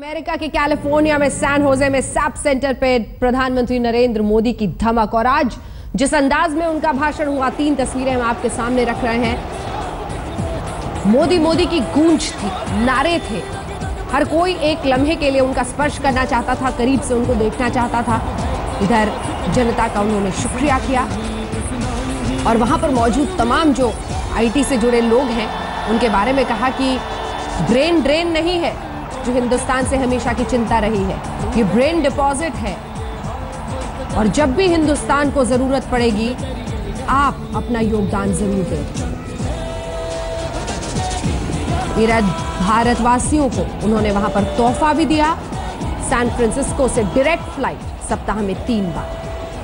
America के California में San Jose में सैप सेंटर पे प्रधानमंत्री नरेंद्र मोदी की धमक, और आज जिस अंदाज में उनका भाषण हुआ, 3 तस्वीरें हम आपके सामने रख रहे हैं। मोदी मोदी की गूंज थी, नारे थे, हर कोई एक लम्हे के लिए उनका स्पर्श करना चाहता था, करीब से उनको देखना चाहता था। इधर जनता का उन्होंने शुक्रिया किया और वहां पर मौजूद तमाम जो आईटी से जुड़े लोग हैं उनके बारे में कहा कि ब्रेन ड्रेन नहीं है जो हिंदुस्तान से हमेशा की चिंता रही है, ये ब्रेन डिपॉजिट है और जब भी हिंदुस्तान को जरूरत पड़ेगी आप अपना योगदान जरूर दें। भारतवासियों को उन्होंने वहां पर तोहफा भी दिया। सैन फ्रांसिस्को से डायरेक्ट फ्लाइट सप्ताह में 3 बार।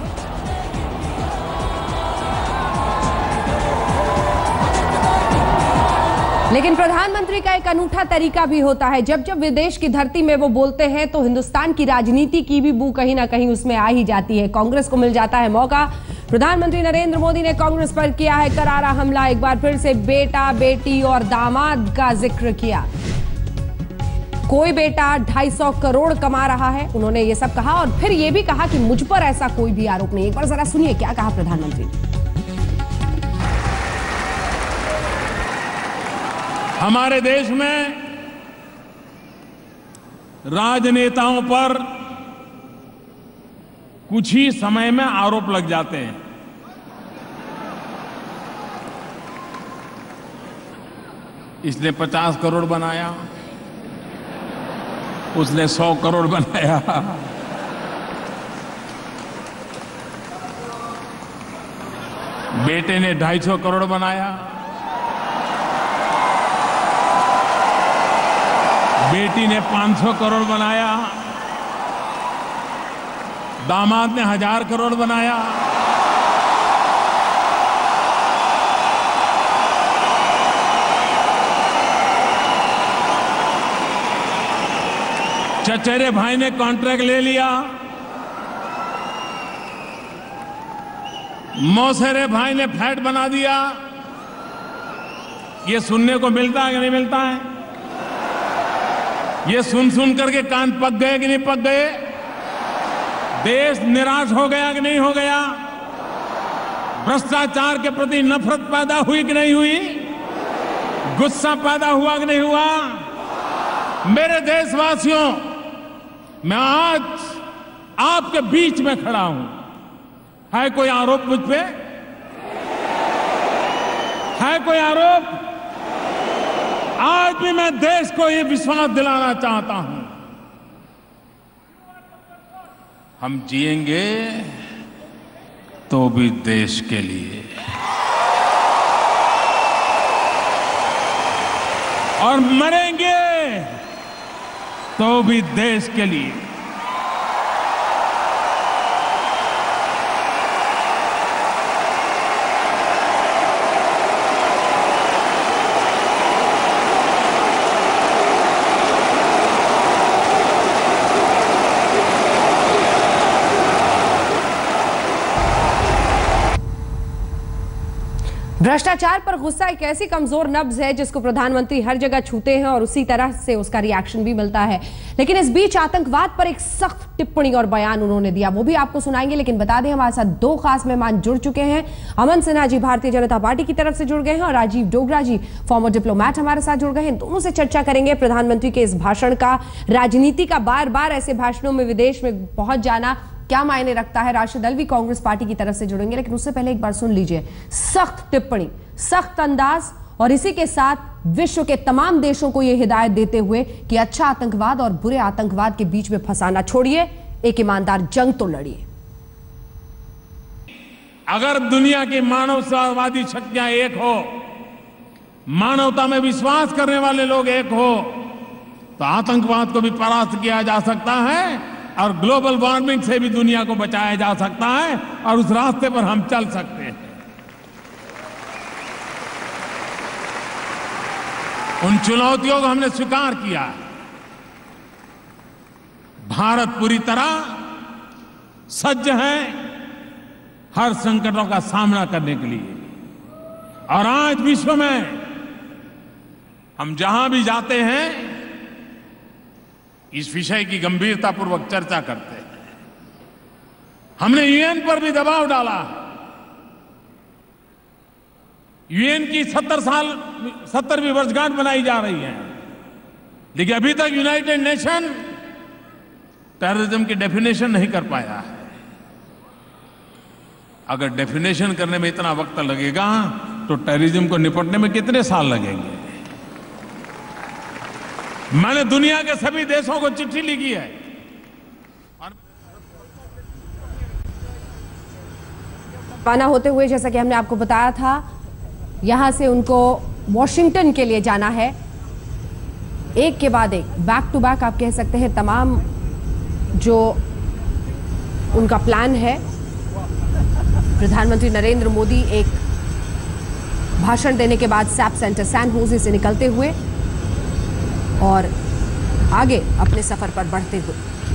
लेकिन प्रधानमंत्री का एक अनूठा तरीका भी होता है। जब जब विदेश की धरती में वो बोलते हैं तो हिंदुस्तान की राजनीति की भी बू कहीं ना कहीं उसमें आ ही जाती है। कांग्रेस को मिल जाता है मौका। प्रधानमंत्री नरेंद्र मोदी ने कांग्रेस पर किया है करारा हमला। एक बार फिर से बेटा, बेटी और दामाद का जिक्र किया। कोई बेटा 250 करोड़ कमा रहा है, उन्होंने ये सब कहा और फिर ये भी कहा कि मुझ पर ऐसा कोई भी आरोप नहीं। एक बार जरा सुनिए क्या कहा प्रधानमंत्री ने। हमारे देश में राजनेताओं पर कुछ ही समय में आरोप लग जाते हैं। इसने 50 करोड़ बनाया, उसने 100 करोड़ बनाया, बेटे ने 250 करोड़ बनाया, बेटी ने 500 करोड़ बनाया, दामाद ने 1000 करोड़ बनाया। चचेरे भाई ने कॉन्ट्रैक्ट ले लिया, मौसेरे भाई ने फ्लैट बना दिया। ये सुनने को मिलता है कि नहीं मिलता है? ये सुन सुन करके कान पक गए कि नहीं पक गए? देश निराश हो गया कि नहीं हो गया? भ्रष्टाचार के प्रति नफरत पैदा हुई कि नहीं हुई? गुस्सा पैदा हुआ कि नहीं हुआ? मेरे देशवासियों, मैं आज आपके बीच में खड़ा हूं। है कोई आरोप मुझ पे? है कोई आरोप? आज भी मैं देश को ये विश्वास दिलाना चाहता हूं, हम जिएंगे तो भी देश के लिए और मरेंगे तो भी देश के लिए। भ्रष्टाचार पर गुस्सा एक ऐसी कमजोर नब्ज है जिसको प्रधानमंत्री हर जगह छूते हैं और उसी तरह से उसका रिएक्शन भी मिलता है। लेकिन इस बीच आतंकवाद पर एक सख्त टिप्पणी और बयान उन्होंने दिया, वो भी आपको सुनाएंगे। लेकिन बता दें हमारे साथ 2 खास मेहमान जुड़ चुके हैं। अमन सिन्हा जी भारतीय जनता पार्टी की तरफ से जुड़ गए हैं और राजीव डोगरा जी फॉर्मर डिप्लोमैट हमारे साथ जुड़ गए हैं। दोनों से चर्चा करेंगे प्रधानमंत्री के इस भाषण का, राजनीति का। बार बार ऐसे भाषणों में विदेश में पहुंच जाना क्या मायने रखता है। राष्ट्रीय दल भी कांग्रेस पार्टी की तरफ से जुड़ेंगे, लेकिन उससे पहले एक बार सुन लीजिए सख्त टिप्पणी, सख्त अंदाज और इसी के साथ विश्व के तमाम देशों को यह हिदायत देते हुए कि अच्छा आतंकवाद और बुरे आतंकवाद के बीच में फंसाना छोड़िए, एक ईमानदार जंग तो लड़िए। अगर दुनिया की मानवतावादी शक्तियां एक हो, मानवता में विश्वास करने वाले लोग एक हो, तो आतंकवाद को भी परास्त किया जा सकता है और ग्लोबल वार्मिंग से भी दुनिया को बचाया जा सकता है और उस रास्ते पर हम चल सकते हैं। उन चुनौतियों को हमने स्वीकार किया है। भारत पूरी तरह सज्ज है हर संकटों का सामना करने के लिए। और आज विश्व में हम जहां भी जाते हैं इस विषय की गंभीरतापूर्वक चर्चा करते हैं। हमने यूएन पर भी दबाव डाला। यूएन की 70वीं वर्षगांठ मनाई जा रही है, लेकिन अभी तक यूनाइटेड नेशन टेररिज्म की डेफिनेशन नहीं कर पाया है। अगर डेफिनेशन करने में इतना वक्त लगेगा तो टेररिज्म को निपटने में कितने साल लगेंगे? मैंने दुनिया के सभी देशों को चिट्ठी लिखी है और रवाना होते हुए, जैसा कि हमने आपको बताया था, यहां से उनको वॉशिंगटन के लिए जाना है। एक के बाद एक, बैक टू बैक आप कह सकते हैं, तमाम जो उनका प्लान है। प्रधानमंत्री नरेंद्र मोदी एक भाषण देने के बाद सैप सेंटर सैन होजे से निकलते हुए और आगे अपने सफर पर बढ़ते हुए।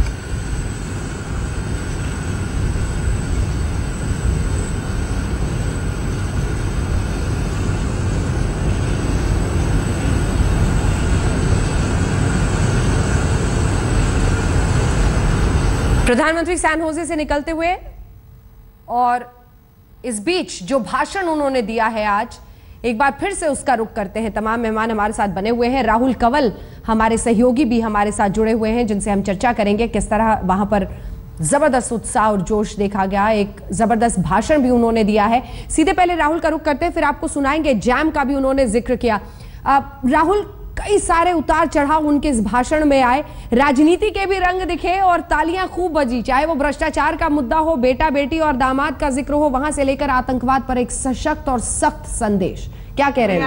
प्रधानमंत्री सैन होजे से निकलते हुए और इस बीच जो भाषण उन्होंने दिया है आज, एक बार फिर से उसका रुख करते हैं। तमाम मेहमान हमारे साथ बने हुए हैं। राहुल कंवल हमारे सहयोगी भी हमारे साथ जुड़े हुए हैं, जिनसे हम चर्चा करेंगे किस तरह वहां पर जबरदस्त उत्साह और जोश देखा गया। एक जबरदस्त भाषण भी उन्होंने दिया है। सीधे पहले राहुल का रुख करते हैं, फिर आपको सुनाएंगे जैम का भी उन्होंने जिक्र किया। राहुल, कई सारे उतार चढ़ाव उनके इस भाषण में आए, राजनीति के भी रंग दिखे और तालियां खूब बजी, चाहे वो भ्रष्टाचार का मुद्दा हो, बेटा बेटी और दामाद का जिक्र हो, वहां से लेकर आतंकवाद पर एक सशक्त और सख्त संदेश। क्या कह रहे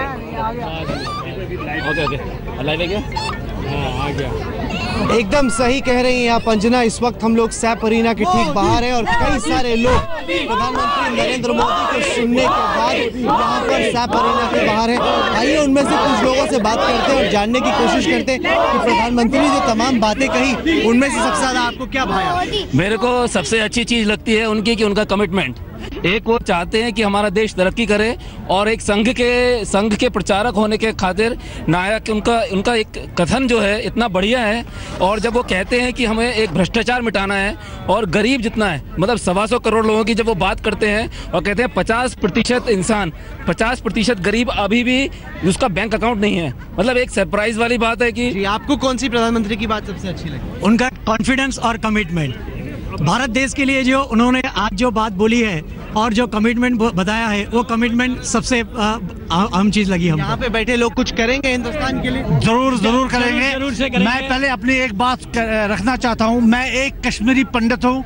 हैं? एकदम सही कह रही हैं आप अंजना। इस वक्त हम लोग सैप अरीना के ठीक बाहर हैं और कई सारे लोग प्रधानमंत्री नरेंद्र मोदी को सुनने के बाद यहाँ पर सैप अरीना के बाहर हैं। आइए उनमें से कुछ लोगों से बात करते हैं और जानने की कोशिश करते हैं कि प्रधानमंत्री ने जो तमाम बातें कही, उनमें से सबसे ज्यादा आपको क्या भाया? मेरे को सबसे अच्छी चीज लगती है उनकी कि उनका कमिटमेंट। एक वो चाहते हैं कि हमारा देश तरक्की करे और एक संघ के प्रचारक होने के खातिर नायक उनका एक कथन जो है इतना बढ़िया है। और जब वो कहते हैं कि हमें एक भ्रष्टाचार मिटाना है और गरीब जितना है, मतलब 125 करोड़ लोगों की, जब वो बात करते हैं और कहते हैं 50% इंसान, 50% गरीब अभी भी उसका बैंक अकाउंट नहीं है, मतलब एक सरप्राइज वाली बात है कि। आपको कौन सी प्रधानमंत्री की बात सबसे अच्छी लगी? उनका कॉन्फिडेंस और कमिटमेंट। भारत देश के लिए जो उन्होंने आज जो बात बोली है और जो कमिटमेंट बताया है, वो कमिटमेंट सबसे अहम चीज लगी हमको। यहाँ पे बैठे लोग कुछ करेंगे हिंदुस्तान के लिए? जरूर करेंगे। मैं पहले अपनी एक बात रखना चाहता हूँ। मैं एक कश्मीरी पंडित हूँ।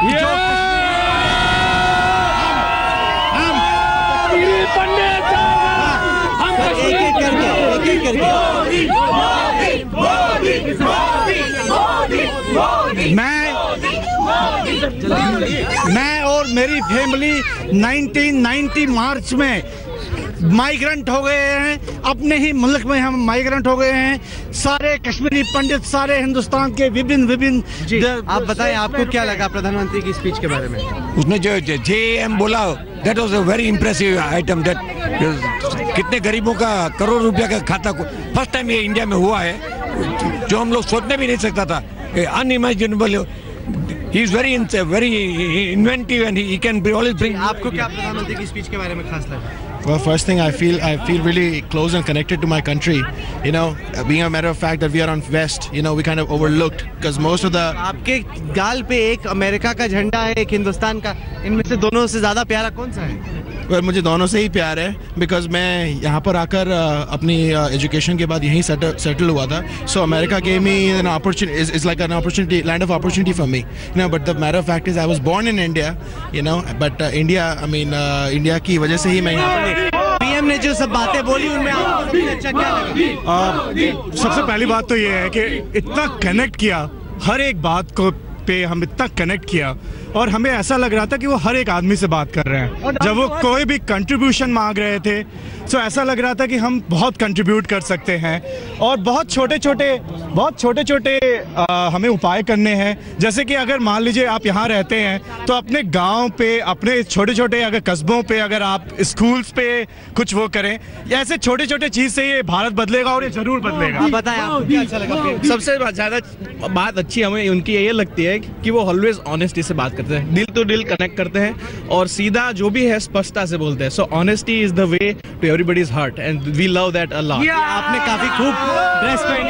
मैं और मेरी फैमिली 1990 मार्च में माइग्रेंट हो गए हैं, अपने ही मुल्क में हम माइग्रेंट हो गए हैं। सारे कश्मीरी पंडित, सारे हिंदुस्तान के विभिन्न। आप बताएं, आपको क्या लगा प्रधानमंत्री की स्पीच के बारे में? उसने जो JAM बोला, that was a very impressive item. That कितने गरीबों का करोड़ रुपया का खाता को फर्स्ट टाइम ये इंडिया में हुआ है, जो हम लोग सोचने भी नहीं सकता था। Unimaginable. He is very inventive and he can always bring. आपको क्या प्रधानमंत्री की स्पीच के बारे में खास लगा? Well, first thing, I feel really close and connected to my country. You know, being a matter of fact that we are on West, you know, we kind of overlooked because most of the. आपके गाल पे एक America का झंडा है, एक हिंदुस्तान का। इनमें से दोनों से ज्यादा प्यारा कौन सा है? Well, मुझे दोनों से ही प्यार है बिकॉज मैं यहाँ पर आकर अपनी एजुकेशन के बाद यहीं सेटल हुआ था. So America gave me an opportunity, is like an opportunity, land of opportunity for me, you know. But the matter of fact is I was born in India, you know, but India की वजह से ही मैं यहाँ पर. PM ने जो सब बातें बोली उनमें आपको सबसे अच्छा क्या लगा? सबसे पहली बात तो ये है कि इतना कनेक्ट किया, हर एक बात को पे हम इतना कनेक्ट किया और हमें ऐसा लग रहा था कि वो हर एक आदमी से बात कर रहे हैं। जब वो कोई भी कंट्रीब्यूशन मांग रहे थे तो ऐसा लग रहा था कि हम बहुत कंट्रीब्यूट कर सकते हैं और बहुत छोटे छोटे हमें उपाय करने हैं। जैसे कि अगर मान लीजिए आप यहाँ रहते हैं तो अपने गांव पे, अपने छोटे छोटे अगर कस्बों पे अगर आप स्कूल्स पे कुछ वो करें, या ऐसे छोटे छोटे चीज से ये भारत बदलेगा और ये जरूर बदलेगा। बताएं आपको क्या अच्छा लगा? सबसे ज्यादा बात अच्छी हमें उनकी ये लगती है कि वो ऑलवेज ऑनेस्टी से बात करते हैं, दिल टू दिल कनेक्ट करते हैं और सीधा जो भी है स्पष्टता से बोलते हैं। So honesty is the way to everybody's heart and we love that a lot. आपने काफी खूब ड्रेस पहनी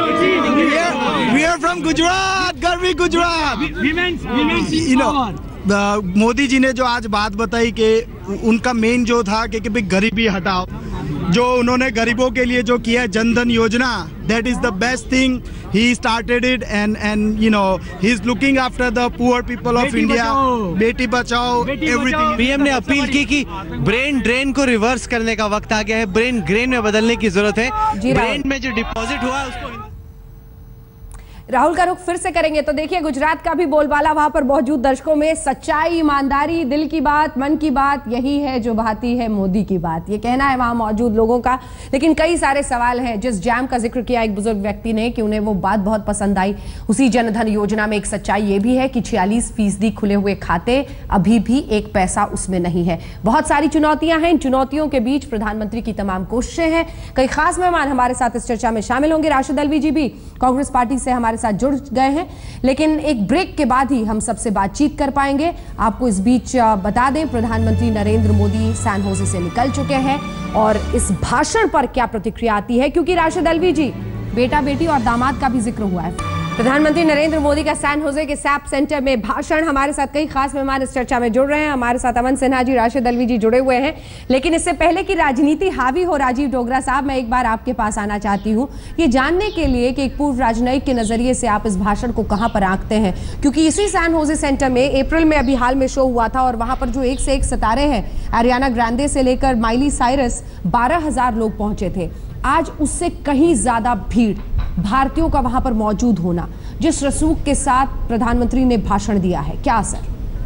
है। We are from Gujarat, Garvi Gujarat. You know, Modi ji ने जो आज बात बताई कि उनका मेन जो था कि भाई गरीबी हटाओ, जो उन्होंने गरीबों के लिए जो किया Jan Dhan Yojana, that is the best thing he started it and you know he is looking after the poor people of India. Beti Bachao, everything. PM ने अपील की कि ब्रेन ड्रेन को रिवर्स करने का वक्त आ गया है, ब्रेन ग्रेन में बदलने की जरूरत है। ब्रेन में जो डिपॉजिट हुआ है उसको राहुल का रुख फिर से करेंगे तो देखिए गुजरात का भी बोलबाला वहां पर मौजूद दर्शकों में सच्चाई, ईमानदारी, दिल की बात, मन की बात, यही है जो बहाती है मोदी की बात, ये कहना है वहां मौजूद लोगों का। लेकिन कई सारे सवाल हैं। जिस जैम का जिक्र किया एक बुजुर्ग व्यक्ति ने कि उन्हें वो बात बहुत पसंद आई, उसी जनधन योजना में एक सच्चाई ये भी है कि 46% खुले हुए खाते, अभी भी एक पैसा उसमें नहीं है। बहुत सारी चुनौतियां हैं, इन चुनौतियों के बीच प्रधानमंत्री की तमाम कोशिशें हैं। कई खास मेहमान हमारे साथ इस चर्चा में शामिल होंगे। राशिद अलवी जी भी कांग्रेस पार्टी से हमारे साथ जुड़ गए हैं, लेकिन एक ब्रेक के बाद ही हम सबसे बातचीत कर पाएंगे। आपको इस बीच बता दें, प्रधानमंत्री नरेंद्र मोदी सैन होजे से निकल चुके हैं और इस भाषण पर क्या प्रतिक्रिया आती है, क्योंकि राशिद अलवी जी, बेटा बेटी और दामाद का भी जिक्र हुआ है। प्रधानमंत्री नरेंद्र मोदी का सैन होजे के सैप सेंटर में भाषण। हमारे साथ कई खास मेहमान इस चर्चा में जुड़ रहे हैं। हमारे साथ अमन सिन्हा जी, राशिद अलवी जी जुड़े हुए हैं। लेकिन इससे पहले कि राजनीति हावी हो, राजीव डोगरा साहब, मैं एक बार आपके पास आना चाहती हूँ ये जानने के लिए कि एक पूर्व राजनयिक के नजरिए से आप इस भाषण को कहां पर आंकते हैं, क्योंकि इसी सैन होजे सेंटर में अप्रैल में अभी हाल में शो हुआ था और वहां पर जो एक से एक सितारे हैं, आरियाना ग्रांडे से लेकर माइली साइरस, 12,000 लोग पहुंचे थे। आज उससे कहीं ज्यादा भीड़, भारतीयों का वहां पर मौजूद होना, जिस रसूख के साथ प्रधानमंत्री ने भाषण दिया है, क्या असर?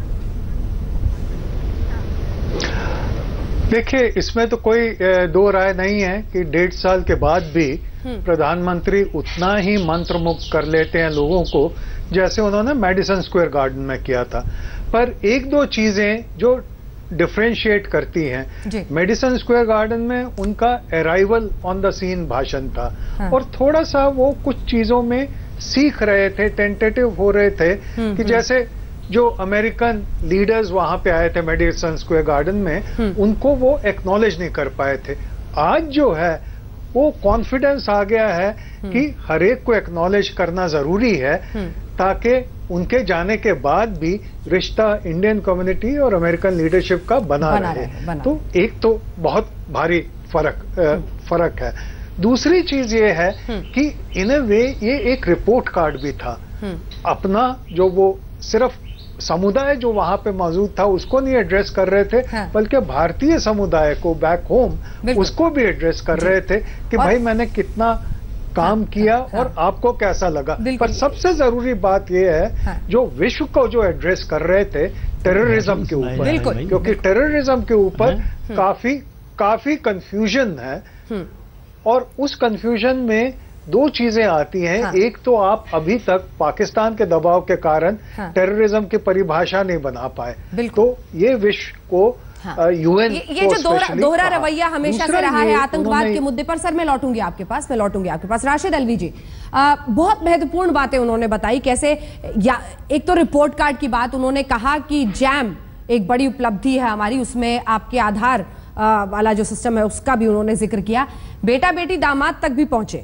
देखिए, इसमें तो कोई दो राय नहीं है कि 1.5 साल के बाद भी प्रधानमंत्री उतना ही मंत्रमुग्ध कर लेते हैं लोगों को जैसे उन्होंने मैडिसन स्क्वायर गार्डन में किया था। पर एक दो चीजें जो डिफरेंशिएट करती हैं, मेडिसन स्क्वायर गार्डन में उनका अराइवल ऑन द सीन भाषण था। हाँ। और थोड़ा सा वो कुछ चीजों में सीख रहे थे, टेंटेटिव हो रहे थे कि जैसे जो अमेरिकन लीडर्स वहां पे आए थे मेडिसन स्क्वायर गार्डन में, उनको वो एक्नॉलेज नहीं कर पाए थे। आज जो है वो कॉन्फिडेंस आ गया है कि हर एक को एक्नॉलेज करना जरूरी है, ताकि उनके जाने के बाद भी रिश्ता इंडियन कम्युनिटी और अमेरिकन लीडरशिप का बना रहे। तो एक तो बहुत भारी फर्क है। दूसरी चीज ये है कि इन ए वे ये एक रिपोर्ट कार्ड भी था। अपना जो वो सिर्फ समुदाय जो वहां पे मौजूद था उसको नहीं एड्रेस कर रहे थे, हाँ। बल्कि भारतीय समुदाय को बैक होम उसको भी एड्रेस कर रहे थे कि भाई मैंने कितना काम किया और आपको कैसा लगा। पर सबसे जरूरी बात यह है, हाँ। जो विश्व को जो एड्रेस कर रहे थे टेररिज्म के ऊपर, क्योंकि टेररिज्म के ऊपर काफी कंफ्यूजन है और उस कंफ्यूजन में दो चीजें आती हैं। हाँ। एक तो आप अभी तक पाकिस्तान के दबाव के कारण हाँ। टेररिज्म की परिभाषा नहीं बना पाए, तो ये विश्व को यूएन ये जो दोहरा रवैया हमेशा से रहा है आतंकवाद के मुद्दे पर। सर मैं लौटूंगी आपके पास। राशिद अलवी जी, बहुत महत्वपूर्ण बातें उन्होंने बताई, कैसे एक तो रिपोर्ट कार्ड की बात, उन्होंने कहा कि जैम एक बड़ी उपलब्धि है हमारी, उसमें आपके आधार वाला जो सिस्टम है उसका भी उन्होंने जिक्र किया। बेटा बेटी दामाद तक भी पहुंचे।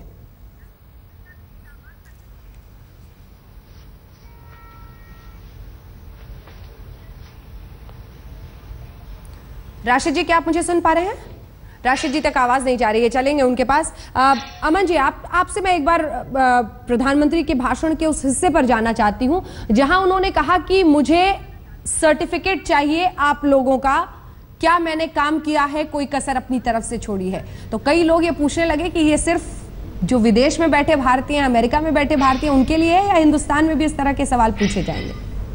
राशिद जी, क्या आप मुझे सुन पा रहे हैं? राशिद जी तक आवाज नहीं जा रही है, चलेंगे उनके पास। अमन जी, आपसे मैं एक बार प्रधानमंत्री के भाषण के उस हिस्से पर जाना चाहती हूं जहां उन्होंने कहा कि मुझे सर्टिफिकेट चाहिए आप लोगों का, क्या मैंने काम किया है, कोई कसर अपनी तरफ से छोड़ी है। तो कई लोग ये पूछने लगे कि ये सिर्फ जो विदेश में बैठे भारतीय, अमेरिका में बैठे भारतीय, उनके लिए या हिंदुस्तान में भी इस तरह के सवाल पूछे जाएंगे?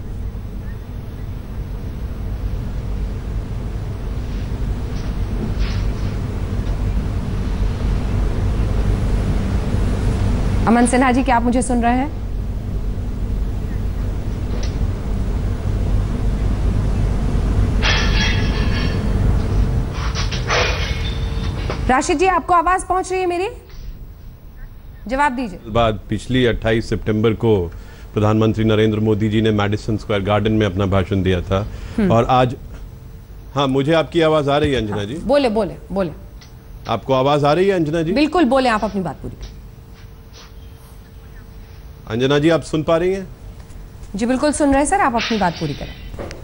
अमन सिन्हा जी, क्या आप मुझे सुन रहे हैं? राशिद जी, आपको आवाज पहुंच रही है मेरी? जवाब दीजिए। बाद पिछली 28 सितंबर को प्रधानमंत्री नरेंद्र मोदी जी ने मैडिसन स्क्वायर गार्डन में अपना भाषण दिया था और आज, हाँ, मुझे आपकी आवाज आ रही है अंजना जी? बोले बोले बोले। आपको आवाज आ रही है अंजना जी? बिल्कुल बोले, आप अपनी बात पूरी करें। अंजना जी, आप सुन पा रही हैं? जी बिल्कुल सुन रहे हैं सर, आप अपनी बात पूरी करें।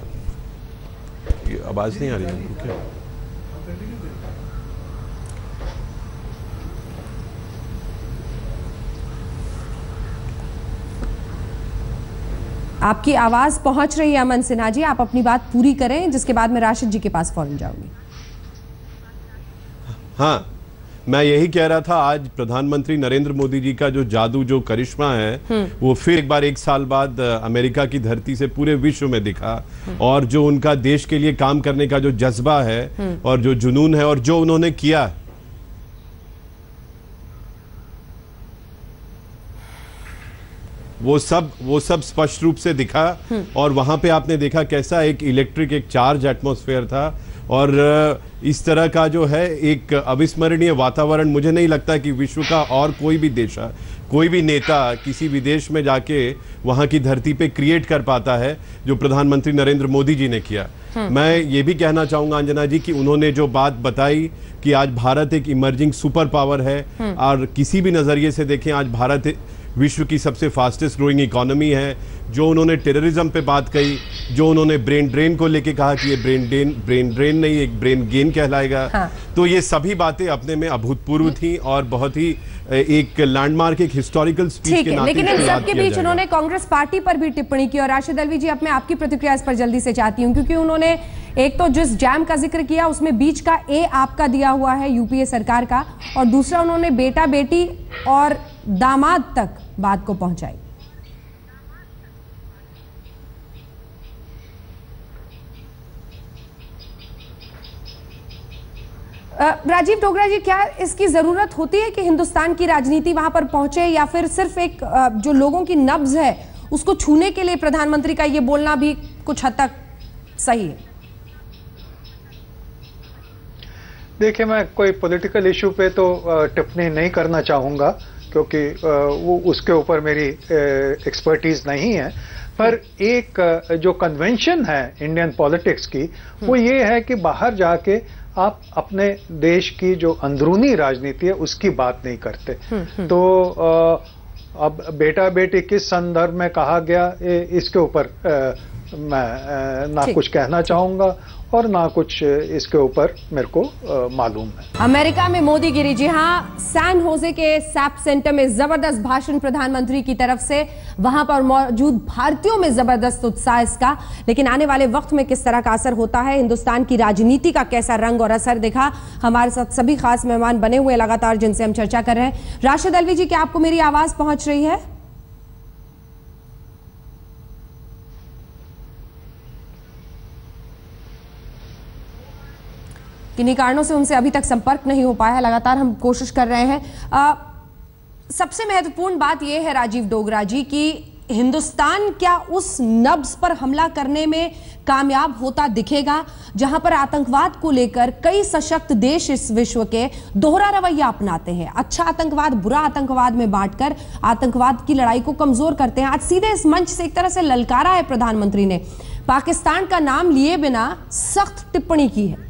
ये आवाज नहीं आ रही है क्या? आपकी आवाज पहुंच रही है अमन सिन्हा जी, आप अपनी बात पूरी करें, जिसके बाद मैं राशिद जी के पास फौरन जाऊंगी। हाँ, मैं यही कह रहा था, आज प्रधानमंत्री नरेंद्र मोदी जी का जो जादू, जो करिश्मा है, वो फिर एक बार 1 साल बाद अमेरिका की धरती से पूरे विश्व में दिखा। और जो उनका देश के लिए काम करने का जो जज्बा है और जो जुनून है और जो उन्होंने किया, वो सब स्पष्ट रूप से दिखा। और वहां पे आपने देखा कैसा एक इलेक्ट्रिक, एक चार्ज एटमॉस्फेयर था। और इस तरह का जो है एक अविस्मरणीय वातावरण, मुझे नहीं लगता कि विश्व का और कोई भी देश, कोई भी नेता किसी विदेश में जाके वहां की धरती पे क्रिएट कर पाता है जो प्रधानमंत्री नरेंद्र मोदी जी ने किया। मैं ये भी कहना चाहूंगा अंजना जी कि उन्होंने जो बात बताई कि आज भारत एक इमर्जिंग सुपर पावर है, और किसी भी नजरिए से देखें आज भारत विश्व की सबसे फास्टेस्ट ग्रोइंग इकोनॉमी है। जो उन्होंने टेररिज्म पे बात कही, जो उन्होंने ब्रेन ड्रेन को लेके कहा कि ये ब्रेन ड्रेन नहीं, एक ब्रेन गेन कहलाएगा। हाँ। तो ये सभी बातें अपने में अभूतपूर्व थी और बहुत ही एक लैंडमार्क, एक हिस्टोरिकल स्पीच के नाते। लेकिन इन सब के बीच उन्होंने कांग्रेस पार्टी पर भी टिप्पणी की। और राशिद अल्वी जी, अब मैं आपकी प्रतिक्रिया इस पर जल्दी से चाहती हूँ, क्योंकि उन्होंने एक तो जिस जैम का जिक्र किया उसमें बीच का ए आपका दिया हुआ है यूपीए सरकार का, और दूसरा उन्होंने बेटा बेटी और दामाद तक बात को पहुंचाई। राजीव डोगरा जी, क्या इसकी जरूरत होती है कि हिंदुस्तान की राजनीति वहां पर पहुंचे, या फिर सिर्फ एक जो लोगों की नब्ज है उसको छूने के लिए प्रधानमंत्री का ये बोलना भी कुछ हद तक सही है? देखिए, मैं कोई पॉलिटिकल इशू पे तो टिप्पणी नहीं करना चाहूँगा, क्योंकि वो उसके ऊपर मेरी एक्सपर्टीज नहीं है। पर एक जो कन्वेंशन है इंडियन पॉलिटिक्स की, वो ये है कि बाहर जाके आप अपने देश की जो अंदरूनी राजनीति है उसकी बात नहीं करते। तो अब बेटा बेटी किस संदर्भ में कहा गया, इसके ऊपर मैं ना कुछ कहना चाहूंगा और ना कुछ इसके ऊपर मेरे को मालूम है। अमेरिका में मोदीगिरी, जी हां, सैन होजे के सैप सेंटर में जबरदस्त भाषण प्रधानमंत्री की तरफ से, वहां पर मौजूद भारतीयों में जबरदस्त उत्साह इसका। लेकिन आने वाले वक्त में किस तरह का असर होता है, हिंदुस्तान की राजनीति का कैसा रंग और असर दिखा, हमारे साथ सभी खास मेहमान बने हुए लगातार जिनसे हम चर्चा कर रहे हैं। राशिद अल्वी जी, क्या आपको मेरी आवाज पहुंच रही है? किन्हीं कारणों से उनसे अभी तक संपर्क नहीं हो पाया है, लगातार हम कोशिश कर रहे हैं। सबसे महत्वपूर्ण बात यह है राजीव डोगरा जी कि हिंदुस्तान क्या उस नब्ज पर हमला करने में कामयाब होता दिखेगा जहां पर आतंकवाद को लेकर कई सशक्त देश इस विश्व के दोहरा रवैया अपनाते हैं, अच्छा आतंकवाद बुरा आतंकवाद में बांटकर आतंकवाद की लड़ाई को कमजोर करते हैं। आज सीधे इस मंच से एक तरह से ललकारा है प्रधानमंत्री ने, पाकिस्तान का नाम लिए बिना सख्त टिप्पणी की है।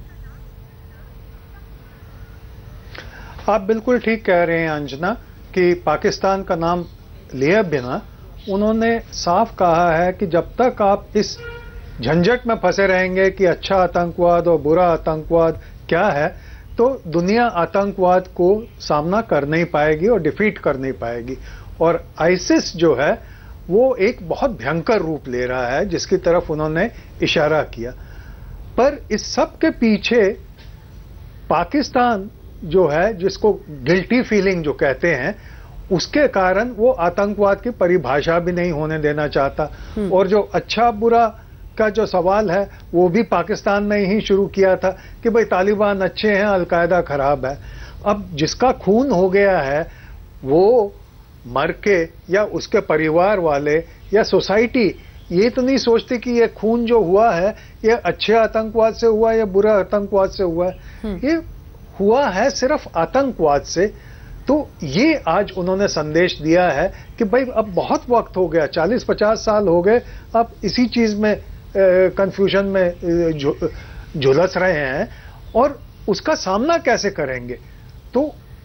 आप बिल्कुल ठीक कह रहे हैं अंजना कि पाकिस्तान का नाम लिए बिना उन्होंने साफ कहा है कि जब तक आप इस झंझट में फंसे रहेंगे कि अच्छा आतंकवाद और बुरा आतंकवाद क्या है, तो दुनिया आतंकवाद को सामना कर नहीं पाएगी और डिफीट कर नहीं पाएगी। और आईसिस जो है वो एक बहुत भयंकर रूप ले रहा है जिसकी तरफ उन्होंने इशारा किया। पर इस सब के पीछे पाकिस्तान जो है, जिसको गिल्टी फीलिंग जो कहते हैं, उसके कारण वो आतंकवाद की परिभाषा भी नहीं होने देना चाहता। और जो अच्छा बुरा का जो सवाल है वो भी पाकिस्तान में ही शुरू किया था कि भाई तालिबान अच्छे हैं, अलकायदा खराब है। अब जिसका खून हो गया है वो मर के, या उसके परिवार वाले या सोसाइटी ये तो नहीं सोचती कि ये खून जो हुआ है ये अच्छे आतंकवाद से हुआ या बुरा आतंकवाद से हुआ है, ये हुआ है सिर्फ आतंकवाद से। तो ये आज उन्होंने संदेश दिया है कि भाई अब बहुत वक्त हो गया, 40-50 साल हो गए, अब इसी चीज में कंफ्यूजन में झुलस रहे हैं और उसका सामना कैसे करेंगे। तो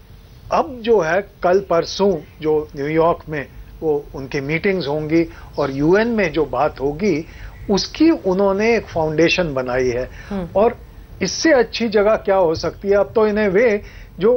अब जो है कल परसों जो न्यूयॉर्क में वो उनकी मीटिंग्स होंगी और यूएन में जो बात होगी उसकी उन्होंने एक फाउंडेशन बनाई है। और इससे अच्छी जगह क्या हो सकती है। अब तो इन्हें वे जो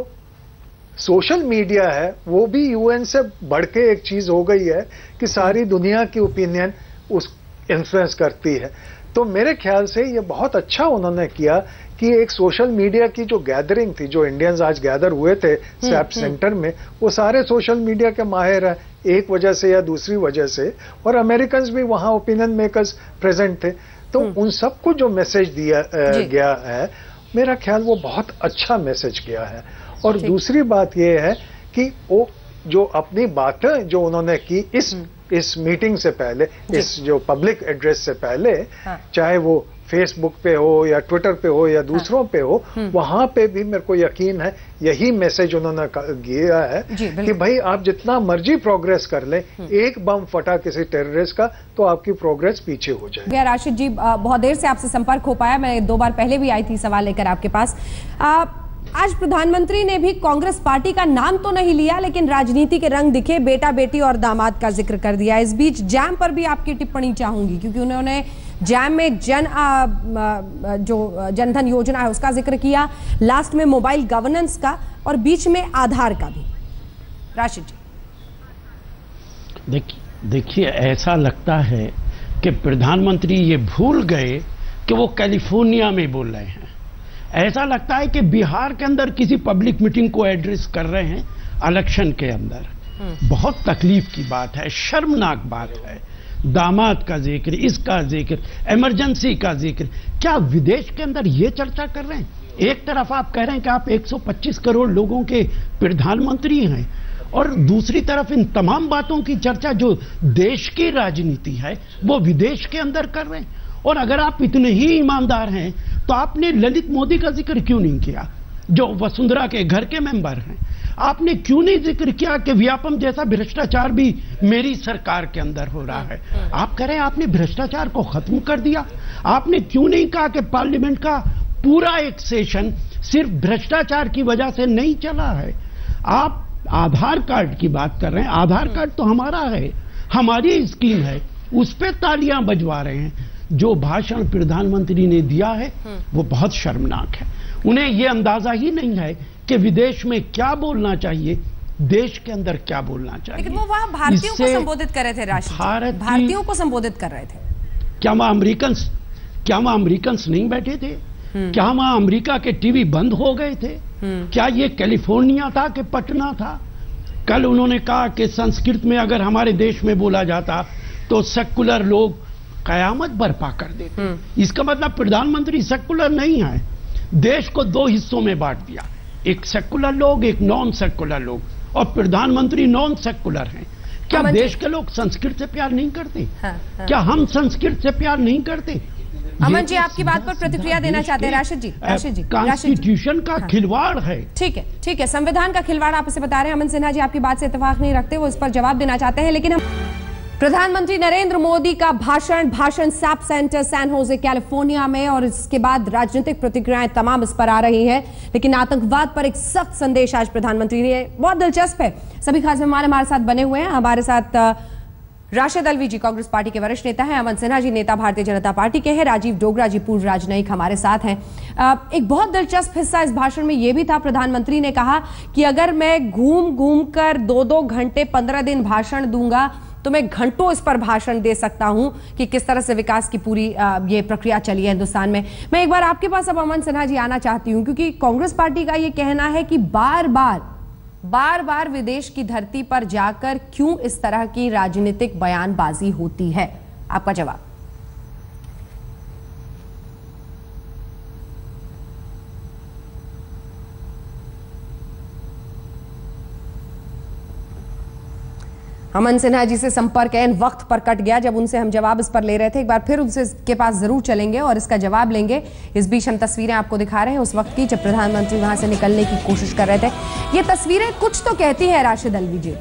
सोशल मीडिया है वो भी यूएन से बढ़ के एक चीज हो गई है कि सारी दुनिया की ओपिनियन उस इन्फ्लुएंस करती है। तो मेरे ख्याल से ये बहुत अच्छा उन्होंने किया कि एक सोशल मीडिया की जो गैदरिंग थी, जो इंडियंस आज गैदर हुए थे सैप सेंटर में, वो सारे सोशल मीडिया के माहिर हैं एक वजह से या दूसरी वजह से, और अमेरिकन्स भी वहां ओपिनियन मेकर्स प्रेजेंट थे। तो उन सबको जो मैसेज दिया गया है, मेरा ख्याल वो बहुत अच्छा मैसेज गया है। और दूसरी बात ये है कि वो जो अपनी बातें जो उन्होंने की इस मीटिंग से पहले, इस जो पब्लिक एड्रेस से पहले, चाहे वो फेसबुक पे हो या ट्विटर पे हो या दूसरों पे हो, वहां पे भी मेरे को यकीन है यही मैसेज उन्होंने दिया है कि भाई आप जितना मर्जी प्रोग्रेस कर ले, एक बम फटा किसी टेररिस्ट का तो आपकी प्रोग्रेस पीछे हो जाए। राशिद जी, बहुत देर से आपसे संपर्क हो पाया, मैं 2 बार पहले भी आई थी सवाल लेकर आपके पास। आज प्रधानमंत्री ने भी कांग्रेस पार्टी का नाम तो नहीं लिया, लेकिन राजनीति के रंग दिखे, बेटा बेटी और दामाद का जिक्र कर दिया। इस बीच जैम पर भी आपकी टिप्पणी चाहूंगी, क्योंकि उन्होंने जैम में जो जनधन योजना है उसका जिक्र किया, लास्ट में मोबाइल गवर्नेंस का, और बीच में आधार का भी। राशिद जी, देखिए ऐसा लगता है कि प्रधानमंत्री ये भूल गए कि वो कैलिफोर्निया में बोल रहे हैं। ऐसा लगता है कि बिहार के अंदर किसी पब्लिक मीटिंग को एड्रेस कर रहे हैं इलेक्शन के अंदर। बहुत तकलीफ की बात है, शर्मनाक बात है। दामाद का जिक्र, इसका जिक्र, इमरजेंसी का जिक्र, क्या विदेश के अंदर ये चर्चा कर रहे हैं? एक तरफ आप कह रहे हैं कि आप 125 करोड़ लोगों के प्रधानमंत्री हैं, और दूसरी तरफ इन तमाम बातों की चर्चा जो देश की राजनीति है वो विदेश के अंदर कर रहे हैं। और अगर आप इतने ही ईमानदार हैं तो आपने ललित मोदी का जिक्र क्यों नहीं किया, जो वसुंधरा के घर के मेंबर हैं? आपने क्यों नहीं जिक्र किया कि व्यापम जैसा भ्रष्टाचार भी मेरी सरकार के अंदर हो रहा है? आप कह रहे हैं आपने भ्रष्टाचार को खत्म कर दिया। आपने क्यों नहीं कहा कि पार्लियामेंट का पूरा एक सेशन सिर्फ भ्रष्टाचार की वजह से नहीं चला है? आप आधार कार्ड की बात कर रहे हैं, आधार कार्ड तो हमारा है, हमारी स्कीम है, उस पर तालियां बजवा रहे हैं। जो भाषण प्रधानमंत्री ने दिया है वो बहुत शर्मनाक है। उन्हें यह अंदाजा ही नहीं है कि विदेश में क्या बोलना चाहिए, देश के अंदर क्या बोलना चाहिए। लेकिन वो वहां भारतीयों को संबोधित कर रहे थे, राशिद, भारतीयों को संबोधित कर रहे थे। क्या वहां अमेरिकन्स नहीं बैठे थे? क्या वहां अमेरिका के टीवी बंद हो गए थे? क्या ये कैलिफोर्निया था कि पटना था? कल उन्होंने कहा कि संस्कृत में अगर हमारे देश में बोला जाता तो सेकुलर लोग कयामत बर्पा कर देते। इसका मतलब प्रधानमंत्री सेकुलर नहीं है। देश को 2 हिस्सों में बांट दिया, एक सेकुलर लोग, एक नॉन सेकुलर लोग, और प्रधानमंत्री नॉन सेकुलर हैं। क्या देश के लोग संस्कृत से प्यार नहीं करते? क्या हम संस्कृत से प्यार नहीं करते? अमन जी, आपकी बात पर प्रतिक्रिया देना चाहते हैं राशिद जी? कॉन्स्टिट्यूशन का खिलवाड़ है। ठीक है, संविधान का खिलवाड़ आप इसे बता रहे हैं। अमन सिन्हा जी आपकी बात से इत्तेफाक नहीं रखते, वो इस पर जवाब देना चाहते हैं। लेकिन हम प्रधानमंत्री नरेंद्र मोदी का भाषण SAP centre San Jose California में, और इसके बाद राजनीतिक प्रतिक्रियाएं तमाम इस पर आ रही हैं। लेकिन आतंकवाद पर एक सख्त संदेश आज प्रधानमंत्री ने, बहुत दिलचस्प है। सभी खास मेहमान हमारे साथ बने हुए हैं। हमारे साथ राशिद अलवी जी कांग्रेस पार्टी के वरिष्ठ नेता हैं, अमन सिन्हा जी नेता भारतीय जनता पार्टी के हैं, राजीव डोगरा जी पूर्व राजनयिक हमारे साथ हैं। एक बहुत दिलचस्प हिस्सा इस भाषण में यह भी था, प्रधानमंत्री ने कहा कि अगर मैं घूम घूम कर 2-2 घंटे 15 दिन भाषण दूंगा तो मैं घंटों इस पर भाषण दे सकता हूं कि किस तरह से विकास की पूरी ये प्रक्रिया चली है हिंदुस्तान में। मैं एक बार आपके पास अब अमन सिन्हा जी आना चाहती हूं, क्योंकि कांग्रेस पार्टी का ये कहना है कि बार बार विदेश की धरती पर जाकर क्यों इस तरह की राजनीतिक बयानबाजी होती है। आपका जवाब। अमन सिन्हा जी से संपर्क एन वक्त पर कट गया जब उनसे हम जवाब इस पर ले रहे थे। एक बार फिर उनसे के पास जरूर चलेंगे और इसका जवाब लेंगे। इस बीच हम तस्वीरें आपको दिखा रहे हैं उस वक्त की जब प्रधानमंत्री वहां से निकलने की कोशिश कर रहे थे। ये तस्वीरें कुछ तो कहती है राशिद अलवी जी।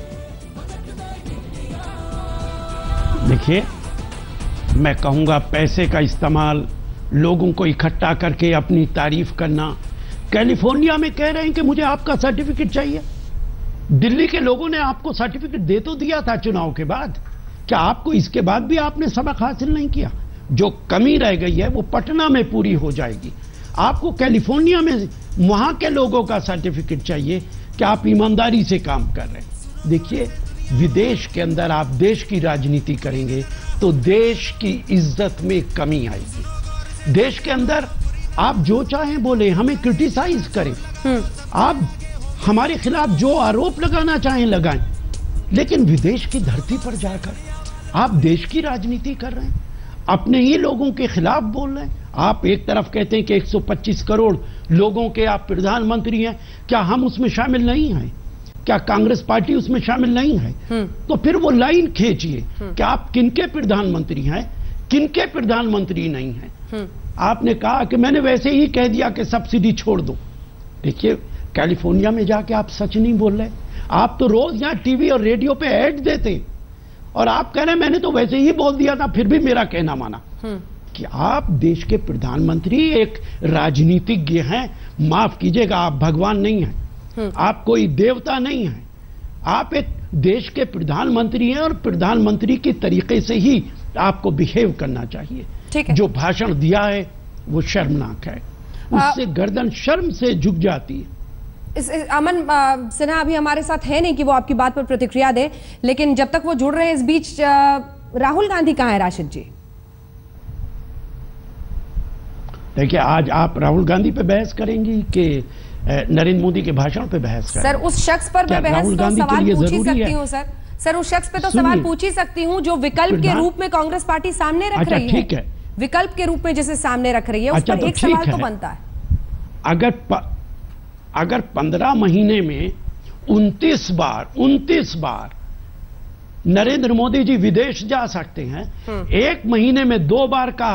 देखिए, मैं कहूंगा पैसे का इस्तेमाल, लोगों को इकट्ठा करके अपनी तारीफ करना। कैलिफोर्निया में कह रहे हैं कि मुझे आपका सर्टिफिकेट चाहिए। दिल्ली के लोगों ने आपको सर्टिफिकेट दे तो दिया था चुनाव के बाद, क्या आपको इसके बाद भी आपने सबक हासिल नहीं किया? जो कमी रह गई है वो पटना में पूरी हो जाएगी। आपको कैलिफोर्निया में वहां के लोगों का सर्टिफिकेट चाहिए कि आप ईमानदारी से काम कर रहे हैं। देखिए, विदेश के अंदर आप देश की राजनीति करेंगे तो देश की इज्जत में कमी आएगी। देश के अंदर आप जो चाहें बोले, हमें क्रिटिसाइज करें, आप हमारे खिलाफ जो आरोप लगाना चाहें लगाएं, लेकिन विदेश की धरती पर जाकर आप देश की राजनीति कर रहे हैं, अपने ही लोगों के खिलाफ बोल रहे हैं। आप एक तरफ कहते हैं कि 125 करोड़ लोगों के आप प्रधानमंत्री हैं, क्या हम उसमें शामिल नहीं हैं? क्या कांग्रेस पार्टी उसमें शामिल नहीं है? तो फिर वो लाइन खींचिए कि आप किनके प्रधानमंत्री हैं, किनके प्रधानमंत्री नहीं हैं। आपने कहा कि मैंने वैसे ही कह दिया कि सब्सिडी छोड़ दो। देखिए, कैलिफोर्निया में जाके आप सच नहीं बोल रहे। आप तो रोज यहां टीवी और रेडियो पे ऐड देते और आप कह रहे हैं मैंने तो वैसे ही बोल दिया था, फिर भी मेरा कहना माना। कि आप देश के प्रधानमंत्री एक राजनीतिज्ञ हैं, माफ कीजिएगा, आप भगवान नहीं हैं, आप कोई देवता नहीं हैं, आप एक देश के प्रधानमंत्री हैं और प्रधानमंत्री के तरीके से ही आपको बिहेव करना चाहिए। जो भाषण दिया है वो शर्मनाक है, उससे गर्दन शर्म से झुक जाती है। अमन सिन्हा अभी हमारे साथ है नहीं कि वो आपकी बात पर प्रतिक्रिया दे, लेकिन जब तक वो जुड़ रहे हैं इस बीच राहुल गांधी कहां है राशिद जी? देखिए, आज आप राहुल गांधी पे बहस करेंगी कि नरेंद्र मोदी के भाषण पे बहस करेंगे? सर, उस शख्स पर मैं बहस तो सवाल पूछ ही सकती हूँ सर उस शख्स पे तो सवाल पूछ ही सकती हूँ जो विकल्प के रूप में कांग्रेस पार्टी सामने रख रही है। ठीक है, विकल्प के रूप में जिसे सामने रख रही है, उस पर एक सवाल तो बनता है। अगर 15 महीने में 29 बार नरेंद्र मोदी जी विदेश जा सकते हैं, एक महीने में 2 बार का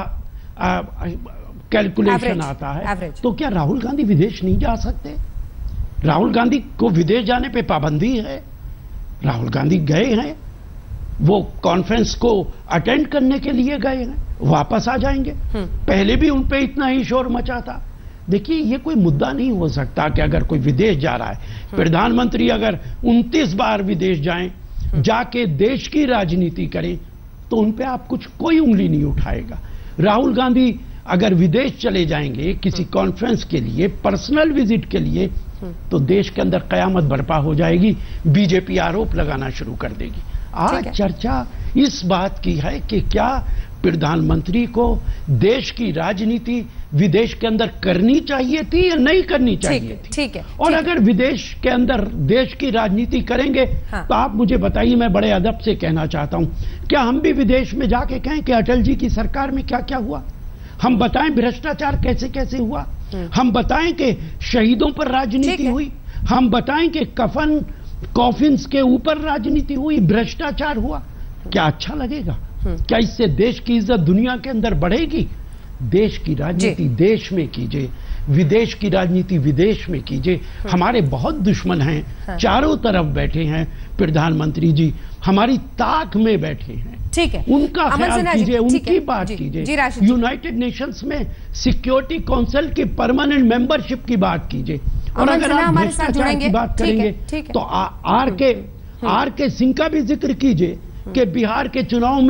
कैलकुलेशन आता है, तो क्या राहुल गांधी विदेश नहीं जा सकते? राहुल गांधी को विदेश जाने पे पाबंदी है। राहुल गांधी गए हैं, वो कॉन्फ्रेंस को अटेंड करने के लिए गए हैं, वापस आ जाएंगे। पहले भी उन पे इतना ही शोर मचा था। देखिए, ये कोई मुद्दा नहीं हो सकता कि अगर कोई विदेश जा रहा है, प्रधानमंत्री अगर 29 बार विदेश जाएं, जाके देश की राजनीति करें, तो उन पे आप कोई उंगली नहीं उठाएगा। राहुल गांधी अगर विदेश चले जाएंगे किसी कॉन्फ्रेंस के लिए, पर्सनल विजिट के लिए, तो देश के अंदर कयामत बर्पा हो जाएगी, बीजेपी आरोप लगाना शुरू कर देगी। आज चर्चा इस बात की है कि क्या प्रधानमंत्री को देश की राजनीति विदेश के अंदर करनी चाहिए थी या नहीं करनी चाहिए थी। ठीक है। और अगर विदेश के अंदर देश की राजनीति करेंगे, तो आप मुझे बताइए, मैं बड़े अदब से कहना चाहता हूं, क्या हम भी विदेश में जाके कहें कि अटल जी की सरकार में क्या क्या हुआ? हम बताएं भ्रष्टाचार कैसे कैसे हुआ, हम बताएं कि शहीदों पर राजनीति हुई, हम बताएं कि कफन कॉफिन्स के ऊपर राजनीति हुई, भ्रष्टाचार हुआ। क्या अच्छा लगेगा? क्या इससे देश की इज्जत दुनिया के अंदर बढ़ेगी? देश की राजनीति देश में कीजिए, विदेश की राजनीति विदेश में कीजिए। हमारे बहुत दुश्मन हैं, चारों तरफ बैठे हैं प्रधानमंत्री जी, हमारी ताक में बैठे हैं। ठीक है, उनका ख्याल कीजिए, उनकी बात कीजिए। यूनाइटेड नेशंस में सिक्योरिटी काउंसिल की परमानेंट मेंबरशिप की बात कीजिए। और अगर आप भ्रष्टाचार की बात करेंगे तो आर के सिंह का भी जिक्र कीजिए कि बिहार के चुनाव में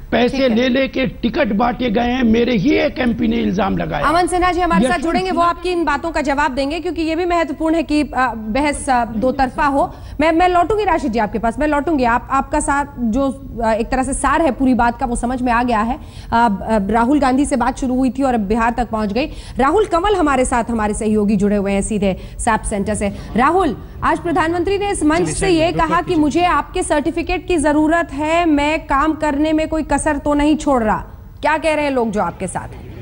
पैसे ले लेके टिकट बांटे गए हैं, मेरे ही एक एमपी ने इल्जाम लगाया। अमन सिन्हा जी हमारे साथ जुड़ेंगे, वो आपकी इन बातों का जवाब देंगे, क्योंकि ये भी महत्वपूर्ण है कि बहस दो तरफा हो। मैं लौटूंगी राशिद जी आपके पास, मैं लौटूंगी। आपका साथ जो एक तरह से सार है पूरी बात का वो समझ में आ गया है। राहुल गांधी से बात शुरू हुई थी और अब बिहार तक पहुंच गई। राहुल कंवल हमारे साथ, हमारे सहयोगी जुड़े हुए हैं सीधे सैप सेंटर से। राहुल, आज प्रधानमंत्री ने इस मंच से ये कहा कि मुझे आपके सर्टिफिकेट की जरूरत है, मैं काम करने में कोई कसर तो नहीं छोड़ रहा। क्या कह रहे हैं लोग जो आपके साथ हैं?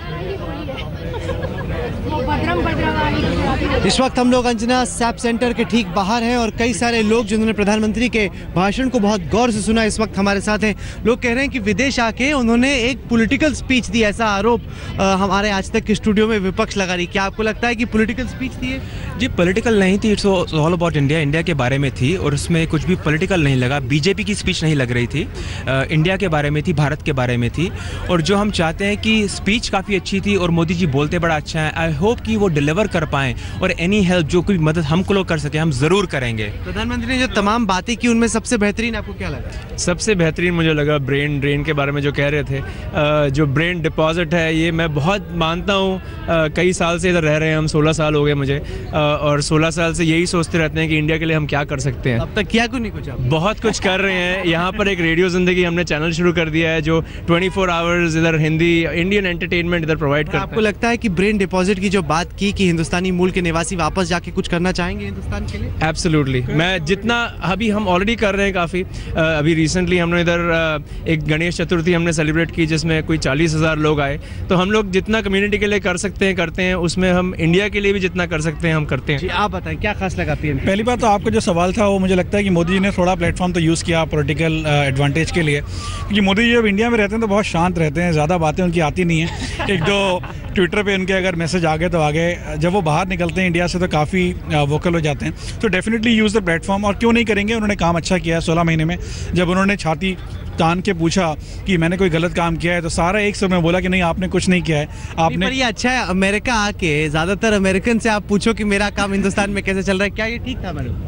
इस वक्त हम लोग अंजना सैप सेंटर के ठीक बाहर हैं और कई सारे लोग जिन्होंने प्रधानमंत्री के भाषण को बहुत गौर से सुना इस वक्त हमारे साथ हैं। लोग कह रहे हैं कि विदेश आके उन्होंने एक पॉलिटिकल स्पीच दी, ऐसा आरोप हमारे आज तक के स्टूडियो में विपक्ष लगा रही। क्या आपको लगता है कि पॉलिटिकल स्पीच थी ये? जी, पॉलिटिकल नहीं थी, it's all about India. India के बारे में थी और उसमें कुछ भी पॉलिटिकल नहीं लगा। बीजेपी की स्पीच नहीं लग रही थी, इंडिया के बारे में थी, भारत के बारे में थी। और जो हम चाहते हैं कि स्पीच काफ़ी अच्छी थी और मोदी जी बोलते बड़ा अच्छा है। आई होप कि वो डिलीवर कर पाएँ और एनी हेल्प जो कोई मदद हमको लोग कर सके हम ज़रूर करेंगे। प्रधानमंत्री ने जो तमाम बातें की उनमें सबसे बेहतरीन आपको क्या लगा? सबसे बेहतरीन मुझे लगा ब्रेन ड्रेन के बारे में जो कह रहे थे। जो ब्रेन डिपॉजिट है ये मैं बहुत मानता हूँ। कई साल से इधर रह रहे हैं हम, 16 साल हो गए मुझे, और 16 साल से यही सोचते रहते हैं कि इंडिया के लिए हम क्या कर सकते हैं। अब तक किया क्यों नहीं कुछ? बहुत कुछ कर रहे हैं। यहाँ पर एक रेडियो जिंदगी हमने चैनल शुरू कर दिया है जो 24 आवर्स इधर हिंदी इंडियन एंटरटेनमेंट इधर प्रोवाइड करता है। आपको लगता है कि ब्रेन डिपॉजिट की जो बात की कि हिंदुस्तानी मूल के निवासी वापस जाके कुछ करना चाहेंगे हिंदुस्तान के लिए? एब्सोल्युटली। मैं जितना अभी हम ऑलरेडी कर रहे हैं काफ़ी। अभी रिसेंटली हमने इधर एक गणेश चतुर्थी हमने सेलिब्रेट की जिसमें कोई 40,000 लोग आए। तो हम लोग जितना कम्युनिटी के लिए कर सकते हैं करते हैं, उसमें हम इंडिया के लिए भी जितना कर सकते हैं हम करते हैं। आप बताएं क्या खास लगा पीएम? पहली बात तो आपका जो सवाल था वो मुझे लगता है कि मोदी जी ने थोड़ा प्लेटफॉर्म तो यूज़ किया पॉलिटिकल एडवांटेज के लिए, क्योंकि मोदी जी जब इंडिया में रहते हैं तो बहुत शांत रहते हैं, ज़्यादा बातें उनकी आती नहीं है। एक दो ट्विटर पे उनके अगर मैसेज आ गए तो आ गए, जब वो बाहर निकलते हैं इंडिया से तो काफ़ी वोकल हो जाते हैं। तो डेफिनेटली यूज़ द प्लेटफॉर्म, और क्यों नहीं करेंगे। उन्होंने काम अच्छा किया 16 महीने में। जब उन्होंने छाती तान के पूछा कि मैंने कोई गलत काम किया है तो सारा एक समय बोला कि नहीं आपने कुछ नहीं किया है। आपने पर ये अच्छा है, अमेरिका आके ज़्यादातर अमेरिकन से आप पूछो कि मेरा काम हिंदुस्तान में कैसे चल रहा है, क्या ये ठीक था मैडम?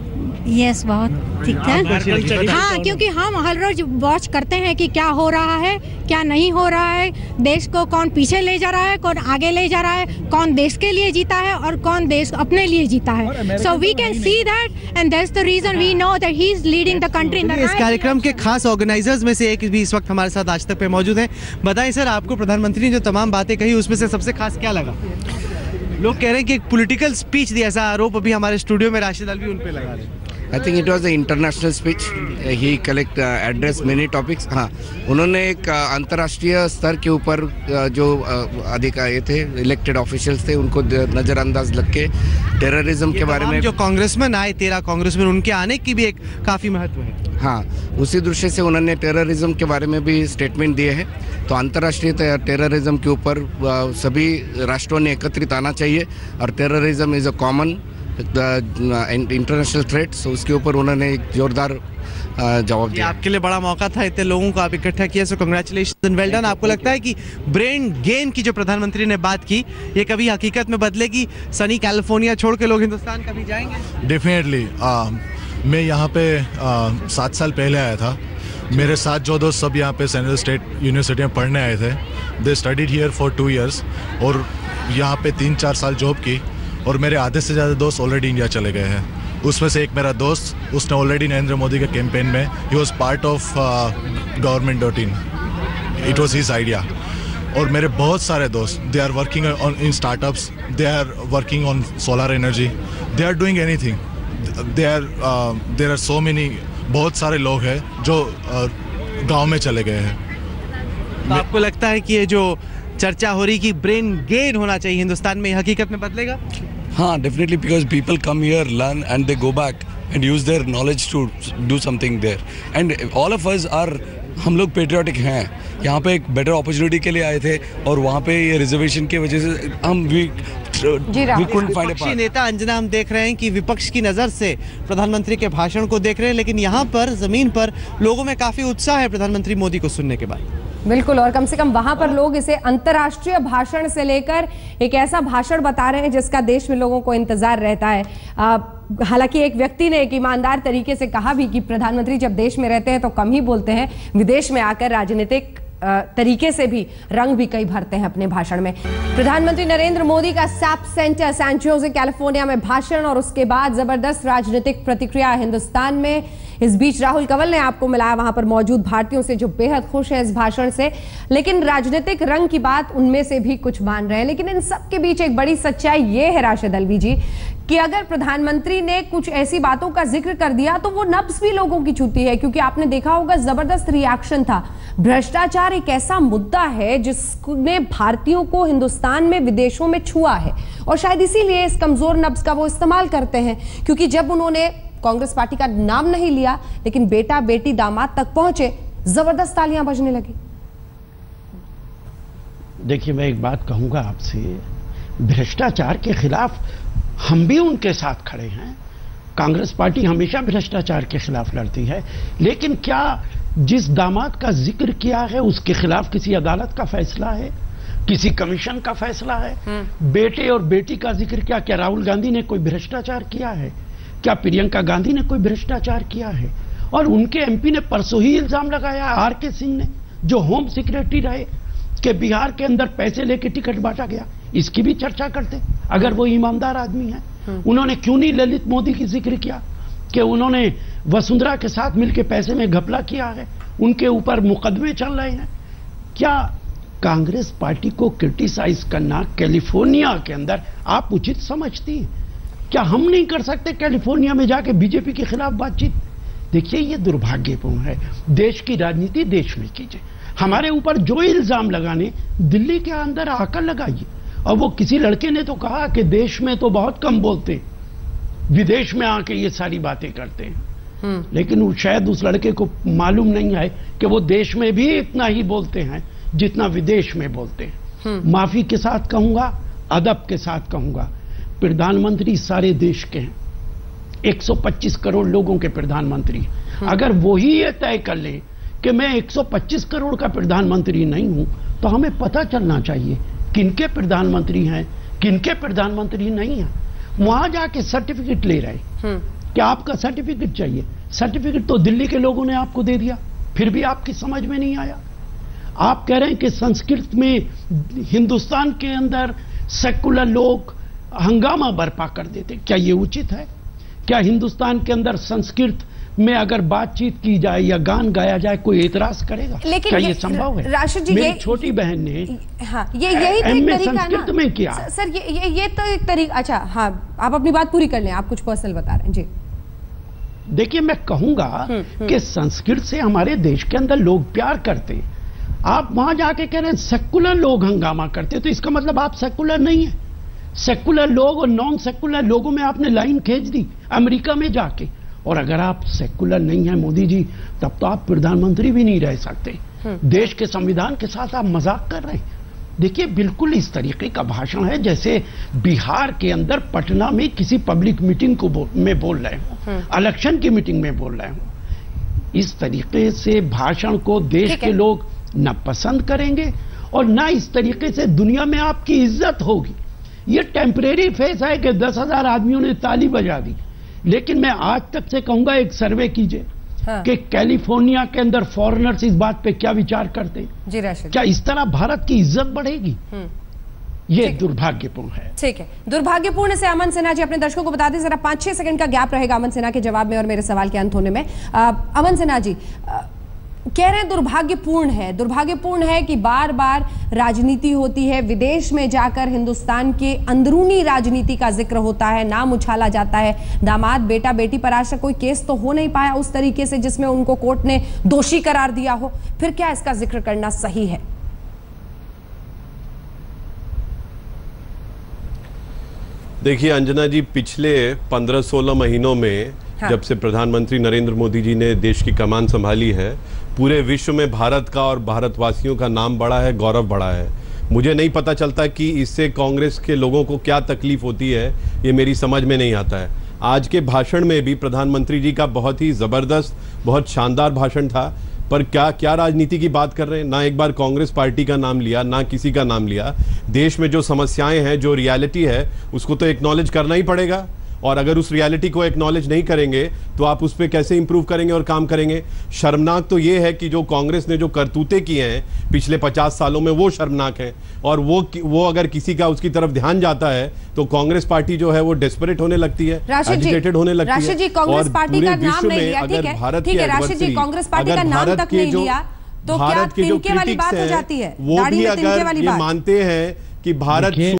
यस, बहुत ठीक था। हाँ, क्योंकि हम हर रोज वॉच करते हैं कि क्या हो रहा है क्या नहीं हो रहा है, देश को कौन पीछे ले जा रहा है, कौन आगे ले जा रहा है, कौन देश के लिए जीता है और कौन देश अपने लिए जीता है। So we can see that and that's the reason we know that he is leading the country in the. इस कार्यक्रम के खास ऑर्गेनाइजर्स में से एक भी इस वक्त हमारे साथ आज तक पे मौजूद हैं। बताएं सर, आपको प्रधानमंत्री ने जो तमाम बातें कही उसमें से सबसे खास क्या लगा? लोग कह रहे हैं कि एक पॉलिटिकल स्पीच दी, ऐसा आरोप अभी हमारे स्टूडियो में राशिद अलवी उन पे लगा रहे हैं। I think it was an international speech. He addressed many topics. हाँ, उन्होंने एक अंतर्राष्ट्रीय स्तर के ऊपर जो अधिकारी थे, इलेक्टेड ऑफिशियल्स थे, उनको नज़रअंदाज लग के टेररिज्म के बारे में, जो कांग्रेसमैन आए 13 कांग्रेसमैन, उनके आने की भी एक काफ़ी महत्व है। हाँ, उसी दृष्टि से उन्होंने टेररिज्म के बारे में भी स्टेटमेंट दिए हैं। तो अंतर्राष्ट्रीय टेररिज्म के ऊपर सभी राष्ट्रों ने एकत्रित आना चाहिए और terrorism is a common international threat. So उसके ऊपर उन्होंने एक जोरदार जवाब दिया। आपके लिए बड़ा मौका था, इतने लोगों को आप इकट्ठा किया, so congratulations and well done. आपको लगता है कि ब्रेन गेन की जो प्रधानमंत्री ने बात की ये कभी हकीकत में बदलेगी? सनी कैलिफोर्निया छोड़ के लोग हिंदुस्तान कभी जाएंगे? डेफिनेटली। मैं यहाँ पे 7 साल पहले आया था। मेरे साथ जो दोस्त सब यहाँ पे सेंट्रल स्टेट यूनिवर्सिटी में पढ़ने आए थे। They studied here for 2 years और यहाँ पे 3-4 साल जॉब की, और मेरे आधे से ज़्यादा दोस्त ऑलरेडी इंडिया चले गए हैं। उसमें से एक मेरा दोस्त, उसने ऑलरेडी नरेंद्र मोदी के कैंपेन में, he was part of government.in, it was his idea. और मेरे बहुत सारे दोस्त, they are working in startups, they are working on solar energy, they are doing anything, there are so many, बहुत सारे लोग हैं जो गांव में चले गए हैं। तो आपको लगता है कि ये जो चर्चा हो रही कि ब्रेन गेन होना चाहिए हिंदुस्तान में, हकीकत में बदलेगा? हाँ, definitely, because people come here, learn and they go back and use their knowledge to do something there, and all of us are, हम लोग पेट्रियाटिक हैं। यहाँ पे एक बेटर अपॉर्चुनिटी के लिए आए थे और वहाँ पे ये रिजर्वेशन की वजह से हम विपक्षी नेता अंजना हम देख रहे हैं कि विपक्ष की नजर से प्रधानमंत्री के भाषण को देख रहे हैं, लेकिन यहाँ पर जमीन पर लोगों में काफी उत्साह है प्रधानमंत्री मोदी को सुनने के बाद। बिल्कुल, और कम से कम वहां पर लोग इसे अंतर्राष्ट्रीय भाषण से लेकर एक ऐसा भाषण बता रहे हैं जिसका देश में लोगों को इंतजार रहता है। हालांकि एक व्यक्ति ने एक ईमानदार तरीके से कहा भी कि प्रधानमंत्री जब देश में रहते हैं तो कम ही बोलते हैं, विदेश में आकर राजनीतिक तरीके से भी रंग भी कई भरते हैं अपने भाषण में। प्रधानमंत्री नरेंद्र मोदी का SAP centre San Jose California में भाषण और उसके बाद जबरदस्त राजनीतिक प्रतिक्रिया हिंदुस्तान में। इस बीच राहुल कंवल ने आपको मिलाया वहां पर मौजूद भारतीयों से जो बेहद खुश हैं इस भाषण से, लेकिन राजनीतिक रंग की बात उनमें से भी कुछ मान रहे हैं। लेकिन इन सब के बीच एक बड़ी सच्चाई ये है राशिद अलवी जी कि अगर प्रधानमंत्री ने कुछ ऐसी बातों का जिक्र कर दिया तो वो नब्ज भी लोगों की छूती है, क्योंकि आपने देखा होगा जबरदस्त रिएक्शन था। भ्रष्टाचार एक ऐसा मुद्दा है जिसने भारतीयों को हिंदुस्तान में विदेशों में छुआ है और शायद इसीलिए इस कमजोर नब्ज का वो इस्तेमाल करते हैं, क्योंकि जब उन्होंने कांग्रेस पार्टी का नाम नहीं लिया लेकिन बेटा बेटी दामाद तक पहुंचे, जबरदस्त तालियां बजने लगी। देखिए, मैं एक बात कहूंगा आपसे, भ्रष्टाचार के खिलाफ हम भी उनके साथ खड़े हैं। कांग्रेस पार्टी हमेशा भ्रष्टाचार के खिलाफ लड़ती है, लेकिन क्या जिस दामाद का जिक्र किया है उसके खिलाफ किसी अदालत का फैसला है, किसी कमीशन का फैसला है? बेटे और बेटी का जिक्र किया, क्या राहुल गांधी ने कोई भ्रष्टाचार किया है? क्या प्रियंका गांधी ने कोई भ्रष्टाचार किया है? और उनके एमपी ने परसों ही इल्जाम लगाया आरके सिंह ने, जो होम सेक्रेटरी रहे, कि बिहार के अंदर पैसे लेके टिकट बांटा गया। इसकी भी चर्चा करते अगर वो ईमानदार आदमी है। उन्होंने क्यों नहीं ललित मोदी की जिक्र किया कि उन्होंने वसुंधरा के साथ मिलकर पैसे में घपला किया है, उनके ऊपर मुकदमे चल रहे हैं। क्या कांग्रेस पार्टी को क्रिटिसाइज करना कैलिफोर्निया के अंदर आप उचित समझती हैं? क्या हम नहीं कर सकते कैलिफोर्निया में जाके बीजेपी के खिलाफ बातचीत? देखिए, ये दुर्भाग्यपूर्ण है। देश की राजनीति देश में कीजिए, हमारे ऊपर जो इल्जाम लगाने दिल्ली के अंदर आकर लगाइए। और वो किसी लड़के ने तो कहा कि देश में तो बहुत कम बोलते, विदेश में आके ये सारी बातें करते हैं। लेकिन वो शायद उस लड़के को मालूम नहीं है कि वो देश में भी इतना ही बोलते हैं जितना विदेश में बोलते हैं। माफी के साथ कहूंगा, अदब के साथ कहूंगा, प्रधानमंत्री सारे देश के हैं, 125 करोड़ लोगों के प्रधानमंत्री। अगर वो ही ये तय कर ले कि मैं 125 करोड़ का प्रधानमंत्री नहीं हूं, तो हमें पता चलना चाहिए किनके प्रधानमंत्री हैं, किनके प्रधानमंत्री नहीं हैं। वहां जाके सर्टिफिकेट ले रहे, क्या आपका सर्टिफिकेट चाहिए? सर्टिफिकेट तो दिल्ली के लोगों ने आपको दे दिया, फिर भी आपकी समझ में नहीं आया। आप कह रहे हैं कि संस्कृत में हिंदुस्तान के अंदर सेकुलर लोग हंगामा बर्पा कर देते, क्या ये उचित है? क्या हिंदुस्तान के अंदर संस्कृत में अगर बातचीत की जाए या गान गाया जाए कोई एतराज करेगा? लेकिन क्या ये संभव है? राशिद जी, मेरी छोटी बहन ने यही तो एक तरीका संस्कृत में किया। सर ये तो एक तरीका। अच्छा, हाँ, आप अपनी बात पूरी कर लें, आप कुछ पर्सनल बता रहे हैं जी। देखिए, मैं कहूंगा कि संस्कृत से हमारे देश के अंदर लोग प्यार करते हैं। आप वहां जाके कह रहे हैं सेकुलर लोग हंगामा करते, तो इसका मतलब आप सेकुलर नहीं है। सेकुलर लोग और नॉन सेकुलर लोगों में आपने लाइन खींच दी अमेरिका में जाके। और अगर आप सेकुलर नहीं है मोदी जी, तब तो आप प्रधानमंत्री भी नहीं रह सकते। देश के संविधान के साथ आप मजाक कर रहे हैं। देखिए, बिल्कुल इस तरीके का भाषण है जैसे बिहार के अंदर पटना में किसी पब्लिक मीटिंग में बोल रहे हो, इलेक्शन की मीटिंग में बोल रहे हो। इस तरीके से भाषण को देश के लोग न पसंद करेंगे और न इस तरीके से दुनिया में आपकी इज्जत होगी। ये टेम्परेरी फेस है कि 10,000 आदमियों ने ताली बजा दी, लेकिन मैं आज तक से कहूंगा एक सर्वे कीजिए कि कैलिफोर्निया के अंदर फॉरेनर्स इस बात पे क्या विचार करते हैं। जी राशिद, क्या इस तरह भारत की इज्जत बढ़ेगी? ये दुर्भाग्यपूर्ण है। ठीक है, दुर्भाग्यपूर्ण से अमन सिन्हा जी अपने दर्शकों को बता दें, जरा 5-6 सेकंड का गैप रहेगा अमन सिन्हा के जवाब में और मेरे सवाल के अंत होने में। अमन सिन्हा जी कह रहे हैं दुर्भाग्यपूर्ण है कि बार बार राजनीति होती है, विदेश में जाकर हिंदुस्तान के अंदरूनी राजनीति का जिक्र होता है, नाम उछाला जाता है। दामाद बेटा बेटी पर आज तक कोई केस तो हो नहीं पाया उस तरीके से जिसमें उनको कोर्ट ने दोषी करार दिया हो, फिर क्या इसका जिक्र करना सही है? देखिए अंजना जी, पिछले 15-16 महीनों में जब से प्रधानमंत्री नरेंद्र मोदी जी ने देश की कमान संभाली है, पूरे विश्व में भारत का और भारतवासियों का नाम बढ़ा है, गौरव बढ़ा है। मुझे नहीं पता चलता कि इससे कांग्रेस के लोगों को क्या तकलीफ होती है, ये मेरी समझ में नहीं आता है। आज के भाषण में भी प्रधानमंत्री जी का बहुत ही ज़बरदस्त, बहुत शानदार भाषण था, पर क्या राजनीति की बात कर रहे हैं। ना एक बार कांग्रेस पार्टी का नाम लिया, ना किसी का नाम लिया। देश में जो समस्याएं हैं, जो रियलिटी है, उसको तो एक्नॉलेज करना ही पड़ेगा। और अगर उस रियलिटी को एक्नॉलेज नहीं करेंगे तो आप उस पर कैसे इंप्रूव करेंगे और काम करेंगे। शर्मनाक तो ये है कि जो कांग्रेस ने जो करतूते किए हैं पिछले 50 सालों में, वो शर्मनाक है। और वो अगर किसी का उसकी तरफ ध्यान जाता है तो कांग्रेस पार्टी जो है वो डेस्परेट होने लगती है, एजिटेटेड होने लगती है। राशिद जी, कांग्रेस पार्टी का नाम नहीं लिया, ठीक है राशिद जी, कांग्रेस पार्टी का नाम तक नहीं लिया तो क्या तिनके वाली बात हो जाती है? वो भी अगर ये मानते हैं कि भारत